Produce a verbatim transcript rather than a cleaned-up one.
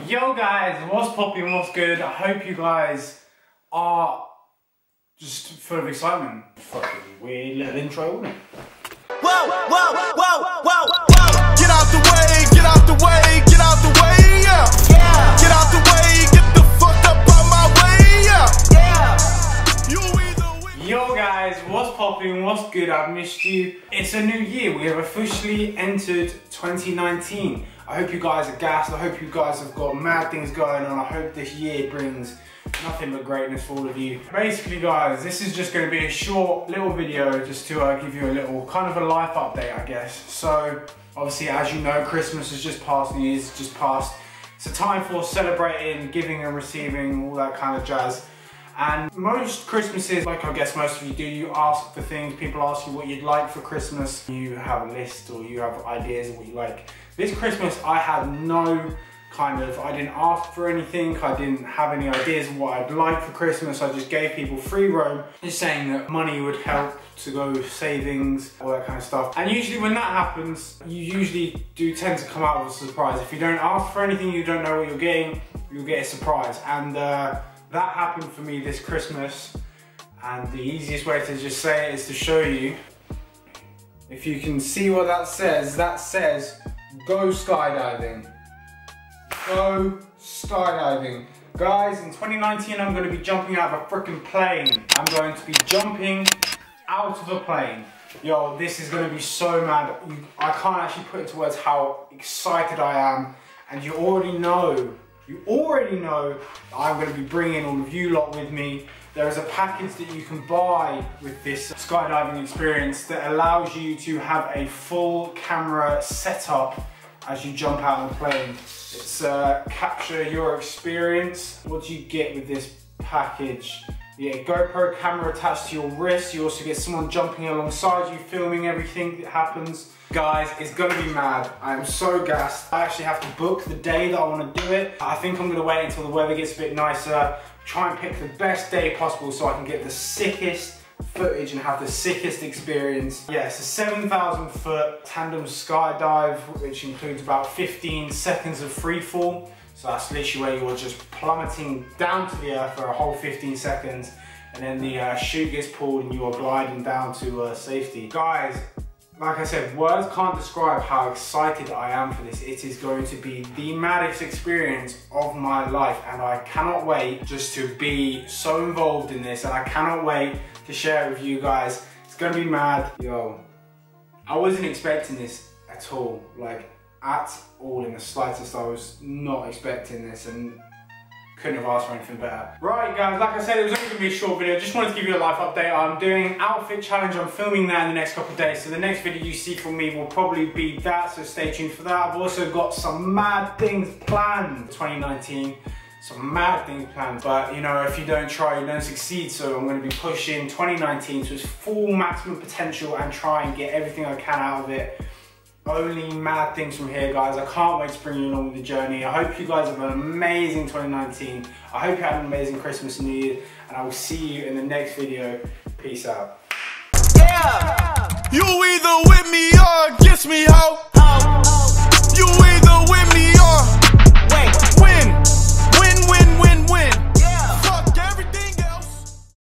Yo guys, what's popping, what's good? I hope you guys are just full of excitement. Fucking weird little intro, wasn't it? Whoa, whoa, whoa, whoa, whoa. Get out the way, get out the way, get out the way, yeah. Yeah. Get out the way, get the fuck up out my way, yeah. Yeah. You either win. Yo guys, what's popping, what's good? I've missed you. It's a new year. We have officially entered twenty nineteen. I hope you guys are gassed. I hope you guys have got mad things going on. I hope this year brings nothing but greatness for all of you. Basically guys, this is just going to be a short little video just to uh, give you a little kind of a life update, I guess. So obviously, as you know, Christmas has just passed, New Year's just passed. It's a time for celebrating, giving and receiving, all that kind of jazz. And most Christmases, like I guess most of you do, you ask for things. People ask you what you'd like for Christmas. You have a list or you have ideas of what you like. This Christmas, I had no kind of, I didn't ask for anything. I didn't have any ideas of what I'd like for Christmas. I just gave people free roam, just saying that money would help to go savings, all that kind of stuff. And usually when that happens, you usually do tend to come out with a surprise. If you don't ask for anything, you don't know what you're getting, you'll get a surprise. And uh, that happened for me this Christmas. And the easiest way to just say it is to show you. If you can see what that says, that says, go skydiving. Go skydiving. Guys, in twenty nineteen, I'm going to be jumping out of a freaking plane. I'm going to be jumping out of a plane. Yo, this is going to be so mad. You, I can't actually put into words how excited I am. And you already know, you already know that I'm going to be bringing all of you lot with me. There is a package that you can buy with this skydiving experience that allows you to have a full camera setup as you jump out of the plane. It's uh, capture your experience. What do you get with this package? You get a GoPro camera attached to your wrist. You also get someone jumping alongside you, filming everything that happens. Guys, it's gonna be mad. I am so gassed. I actually have to book the day that I wanna do it. I think I'm gonna wait until the weather gets a bit nicer, try and pick the best day possible so I can get the sickest footage and have the sickest experience. Yeah, it's a seven thousand foot tandem skydive, which includes about fifteen seconds of free fall. So that's literally where you're just plummeting down to the earth for a whole fifteen seconds, and then the uh, chute gets pulled and you are gliding down to uh, safety. Guys, like I said, words can't describe how excited I am for this. It is going to be the maddest experience of my life, and I cannot wait just to be so involved in this, and I cannot wait to share it with you guys. It's gonna be mad. Yo, I wasn't expecting this at all, like at all in the slightest. I was not expecting this and couldn't have asked for anything better. Right guys, like I said, it was only gonna be a short video. Just wanted to give you a life update. I'm doing outfit challenge. I'm filming that in the next couple of days. So the next video you see from me will probably be that, so stay tuned for that. I've also got some mad things planned for twenty nineteen. Some mad things planned, but you know, if you don't try, you don't succeed. So I'm going to be pushing twenty nineteen to its full maximum potential and try and get everything I can out of it. Only mad things from here, guys. I can't wait to bring you along with the journey. I hope you guys have an amazing twenty nineteen. I hope you have an amazing Christmas and New Year, and I will see you in the next video. Peace out. Yeah. You either with me or against me, ho.